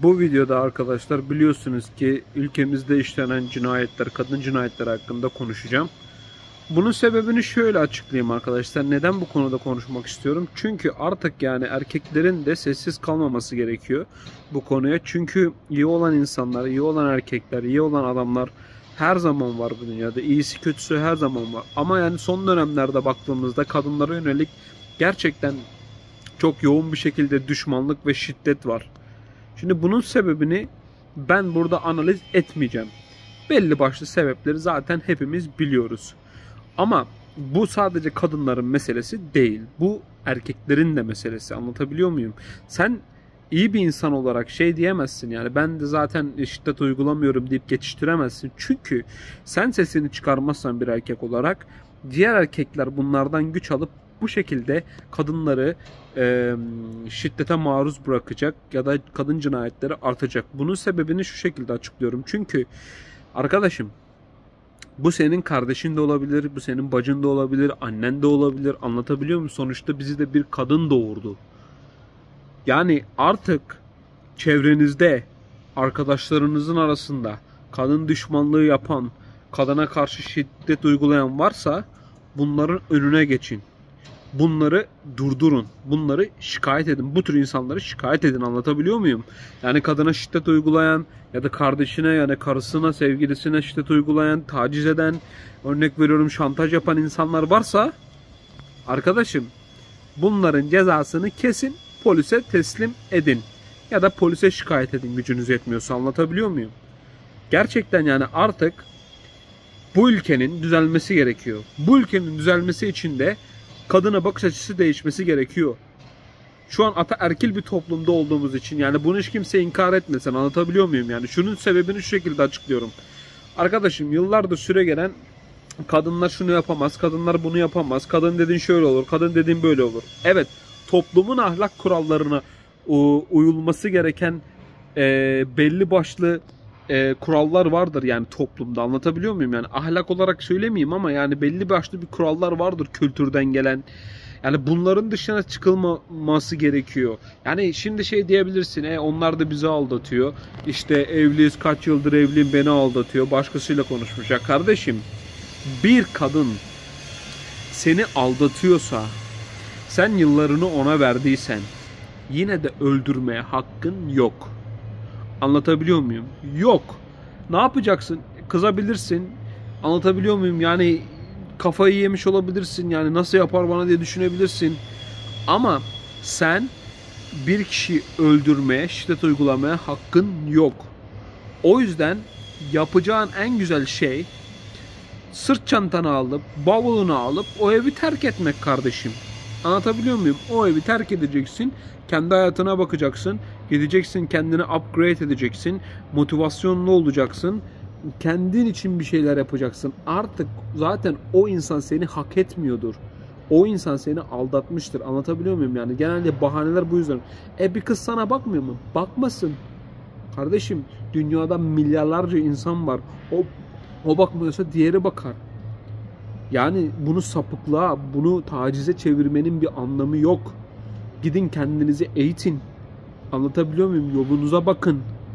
Bu videoda arkadaşlar biliyorsunuz ki ülkemizde işlenen cinayetler, kadın cinayetleri hakkında konuşacağım. Bunun sebebini şöyle açıklayayım arkadaşlar. Neden bu konuda konuşmak istiyorum? Çünkü artık yani erkeklerin de sessiz kalmaması gerekiyor bu konuya. Çünkü iyi olan insanlar, iyi olan erkekler, iyi olan adamlar her zaman var bu dünyada. İyisi kötüsü her zaman var. Ama yani son dönemlerde baktığımızda kadınlara yönelik gerçekten çok yoğun bir şekilde düşmanlık ve şiddet var. Şimdi bunun sebebini ben burada analiz etmeyeceğim. Belli başlı sebepleri zaten hepimiz biliyoruz. Ama bu sadece kadınların meselesi değil. Bu erkeklerin de meselesi. Anlatabiliyor muyum? Sen iyi bir insan olarak şey diyemezsin yani ben de zaten şiddet uygulamıyorum deyip geçiştiremezsin. Çünkü sen sesini çıkarmazsan bir erkek olarak diğer erkekler bunlardan güç alıp bu şekilde kadınları şiddete maruz bırakacak ya da kadın cinayetleri artacak. Bunun sebebini şu şekilde açıklıyorum. Çünkü arkadaşım bu senin kardeşin de olabilir, bu senin bacın da olabilir, annen de olabilir. Anlatabiliyor muyum? Sonuçta bizi de bir kadın doğurdu. Yani artık çevrenizde, arkadaşlarınızın arasında kadın düşmanlığı yapan, kadına karşı şiddet uygulayan varsa bunların önüne geçin. Bunları durdurun. Bunları şikayet edin. Bu tür insanları şikayet edin. Anlatabiliyor muyum? Yani kadına şiddet uygulayan ya da kardeşine yani karısına, sevgilisine şiddet uygulayan, taciz eden, örnek veriyorum şantaj yapan insanlar varsa arkadaşım bunların cezasını kesin polise teslim edin. Ya da polise şikayet edin gücünüz yetmiyorsa. Anlatabiliyor muyum? Gerçekten yani artık bu ülkenin düzelmesi gerekiyor. Bu ülkenin düzelmesi için de kadına bakış açısı değişmesi gerekiyor. Şu an ataerkil bir toplumda olduğumuz için yani bunu hiç kimse inkar etmesin. Anlatabiliyor muyum? Yani şunun sebebini şu şekilde açıklıyorum. Arkadaşım yıllardır süre gelen kadınlar şunu yapamaz, kadınlar bunu yapamaz, kadın dediğin şöyle olur, kadın dediğin böyle olur. Evet, toplumun ahlak kurallarına uyulması gereken belli başlı kurallar vardır yani toplumda. Anlatabiliyor muyum? Yani ahlak olarak söylemeyeyim ama yani belli başlı bir kurallar vardır kültürden gelen. Yani bunların dışına çıkılmaması gerekiyor. Yani şimdi şey diyebilirsin, onlar da bizi aldatıyor. İşte evliyiz, kaç yıldır evliyim, beni aldatıyor. Başkasıyla konuşmuş. Ya kardeşim, bir kadın seni aldatıyorsa, sen yıllarını ona verdiysen, yine de öldürmeye hakkın yok. Anlatabiliyor muyum? Yok. Ne yapacaksın? Kızabilirsin. Anlatabiliyor muyum? Yani kafayı yemiş olabilirsin. Yani nasıl yapar bana diye düşünebilirsin. Ama sen bir kişiyi öldürmeye, şiddet uygulamaya hakkın yok. O yüzden yapacağın en güzel şey sırt çantanı alıp, bavulunu alıp o evi terk etmek kardeşim. Anlatabiliyor muyum? O evi terk edeceksin. Kendi hayatına bakacaksın. Gideceksin, kendini upgrade edeceksin. Motivasyonlu olacaksın. Kendin için bir şeyler yapacaksın. Artık zaten o insan seni hak etmiyordur. O insan seni aldatmıştır. Anlatabiliyor muyum? Yani genelde bahaneler bu yüzden. Bir kız sana bakmıyor mu? Bakmasın. Kardeşim dünyada milyarlarca insan var. O bakmıyorsa diğeri bakar. Yani bunu sapıklığa, bunu tacize çevirmenin bir anlamı yok. Gidin kendinizi eğitin. Anlatabiliyor muyum? Yolunuza bakın.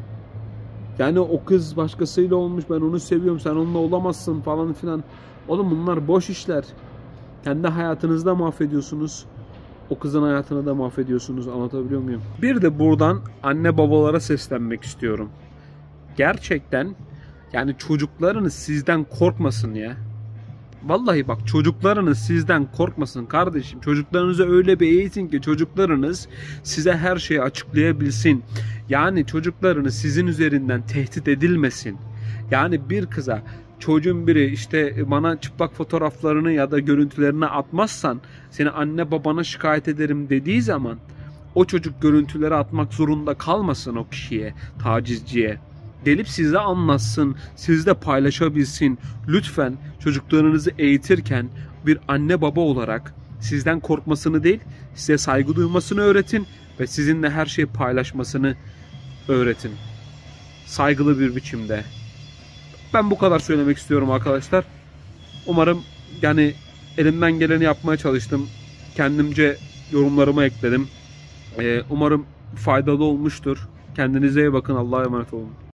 Yani o kız başkasıyla olmuş, ben onu seviyorum, sen onunla olamazsın falan filan. Oğlum bunlar boş işler. Kendi hayatınızı da mahvediyorsunuz. O kızın hayatını da mahvediyorsunuz. Anlatabiliyor muyum? Bir de buradan anne babalara seslenmek istiyorum. Gerçekten yani çocuklarınız sizden korkmasın ya. Vallahi bak çocuklarınız sizden korkmasın kardeşim. Çocuklarınızı öyle bir eğitin ki çocuklarınız size her şeyi açıklayabilsin. Yani çocuklarınız sizin üzerinden tehdit edilmesin. Yani bir kıza çocuğun biri işte bana çıplak fotoğraflarını ya da görüntülerini atmazsan seni anne babana şikayet ederim dediği zaman o çocuk görüntüleri atmak zorunda kalmasın o kişiye, tacizciye. Gelip size anlatsın, sizle paylaşabilsin. Lütfen çocuklarınızı eğitirken bir anne baba olarak sizden korkmasını değil, size saygı duymasını öğretin ve sizinle her şeyi paylaşmasını öğretin. Saygılı bir biçimde. Ben bu kadar söylemek istiyorum arkadaşlar. Umarım yani elimden geleni yapmaya çalıştım. Kendimce yorumlarımı ekledim. Umarım faydalı olmuştur. Kendinize iyi bakın. Allah'a emanet olun.